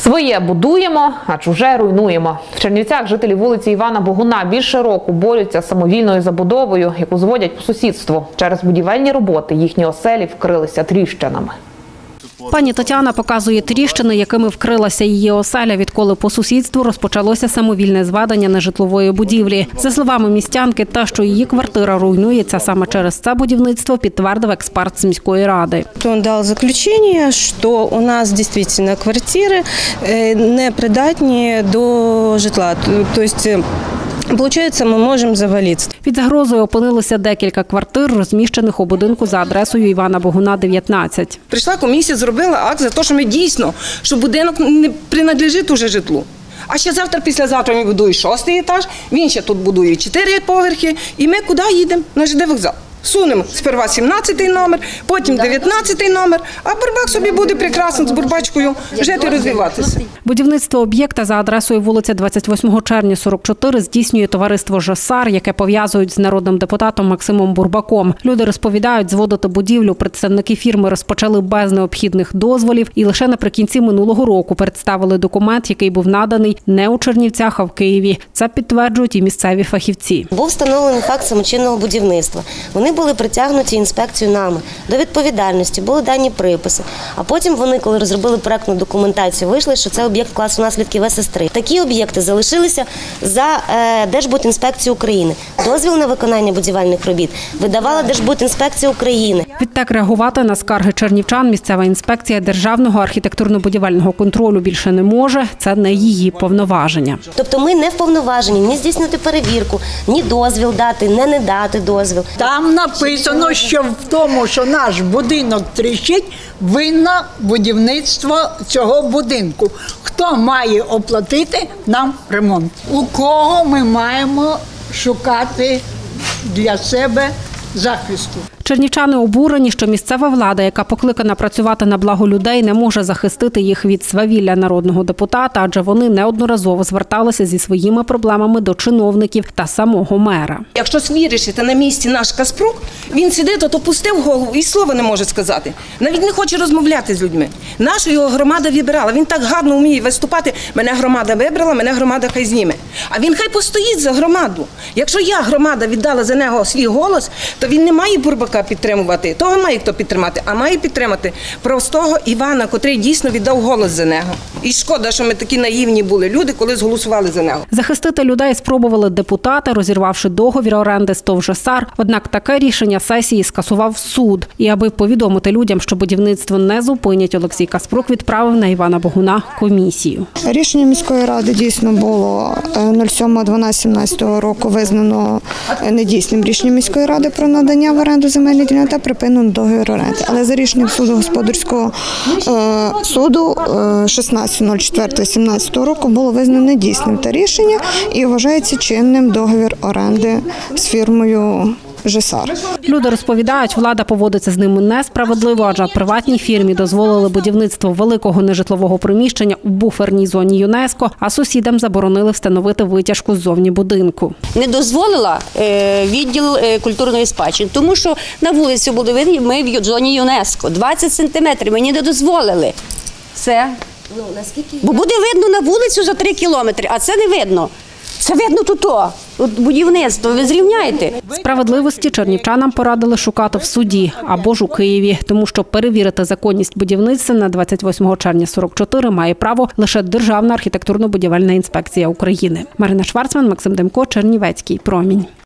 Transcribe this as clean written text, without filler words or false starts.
Своє будуємо, а чуже руйнуємо. В Чернівцях жителі вулиці Івана Богуна більше року борються з самовільною забудовою, яку зводять по сусідству. Через будівельні роботи їхні оселі вкрилися тріщинами. Пані Тетяна показує тріщини, якими вкрилася її оселя, відколи по сусідству розпочалося самовільне зведення нежитлової будівлі. За словами містянки, те, що її квартира руйнується саме через це будівництво, підтвердив експерт з міської ради. Він дав заключення, що у нас дійсно квартири не придатні до житла. Тобто, получається, ми можемо завалитися. Під загрозою опинилися декілька квартир, розміщених у будинку за адресою Івана Богуна, 19. Прийшла комісія, зробила акт за те, що ми дійсно, що будинок не принадлежить уже житлу. А ще завтра, післязавтра ми будуємо 6-й етаж, він ще тут будує 4 поверхи. І ми куди їдемо? На ЖД вокзал. Сунемо сперва 17-й номер, потім 19-й номер, а Бурбак собі буде прекрасно з Бурбачкою жити і розвиватися. Будівництво об'єкта за адресою вулиця 28 червня, 44 здійснює товариство «Жесар», яке пов'язують з народним депутатом Максимом Бурбаком. Люди розповідають, зводити будівлю представники фірми розпочали без необхідних дозволів і лише наприкінці минулого року представили документ, який був наданий не у Чернівцях, а в Києві. Це підтверджують і місцеві фахівці. Був встановлений факт самочинного будівництва. Вони були притягнуті інспекцією нами до відповідальності, були дані приписи. А потім вони, коли розробили проектну документацію, вийшли, що це об'єкт класу наслідків СС3. Такі об'єкти залишилися за Держбудінспекцією України. Дозвіл на виконання будівельних робіт видавала Держбудінспекція України. Відтак реагувати на скарги чернівчан місцева інспекція Державного архітектурно-будівельного контролю більше не може. Це не її повноваження. Тобто ми не вповноважені ні здійснити перевірку, ні дозвіл дати, не дати дозвіл. Там написано, що в тому, що наш будинок тріщить, винне будівництво цього будинку. Хто має оплатити нам ремонт? У кого ми маємо шукати для себе захисту? Чернівчани обурені, що місцева влада, яка покликана працювати на благо людей, не може захистити їх від свавілля народного депутата, адже вони неодноразово зверталися зі своїми проблемами до чиновників та самого мера. Якщо свіришити на місці наш Каспрук, він сидить, то опустив голову і слова не може сказати. Навіть не хоче розмовляти з людьми. Нашу його громада вибирала. Він так гарно вміє виступати. Мене громада вибрала, мене громада хай зніме. А він хай постоїть за громаду. Якщо я, громада, віддала за нього свій голос, то він не має Бурбака підтримувати. Того має хто підтримати, а має підтримати простого Івана, котрий дійсно віддав голос за нього. І шкода, що ми такі наївні були люди, коли зголосували за нього. Захистити людей спробували депутати, розірвавши договір оренди з ТОВ «Жесар». Однак таке рішення сесії скасував суд. І аби повідомити людям, що будівництво не зупинять, Олексій Каспрук відправив на Івана Богуна комісію. Рішення міської ради дійсно було 07.12.17 року визнано недійсним рішенням міської ради про надання в оренду земельної ділянки та припинено договір оренди. Але за рішенням суду господарського суду 16.04.17 року було визнано недійсним те рішення і вважається чинним договір оренди з фірмою «Жесар». Люди розповідають, влада поводиться з ними несправедливо, адже приватній фірмі дозволили будівництво великого нежитлового приміщення у буферній зоні ЮНЕСКО, а сусідам заборонили встановити витяжку ззовні будинку. Не дозволила відділ культурної спадщини, тому що на вулицю Будовини ми в зоні ЮНЕСКО. 20 сантиметрів мені не дозволили. Це, бо буде видно на вулицю за 3 кілометри, а це не видно. Це видно тут будівництво, ви зрівняєте. Справедливості чернівчанам порадили шукати в суді або ж у Києві, тому що перевірити законність будівництва на 28 червня 44 має право лише Державна архітектурно-будівельна інспекція України. Марина Шварцман, Максим Демко, Чернівецький промінь.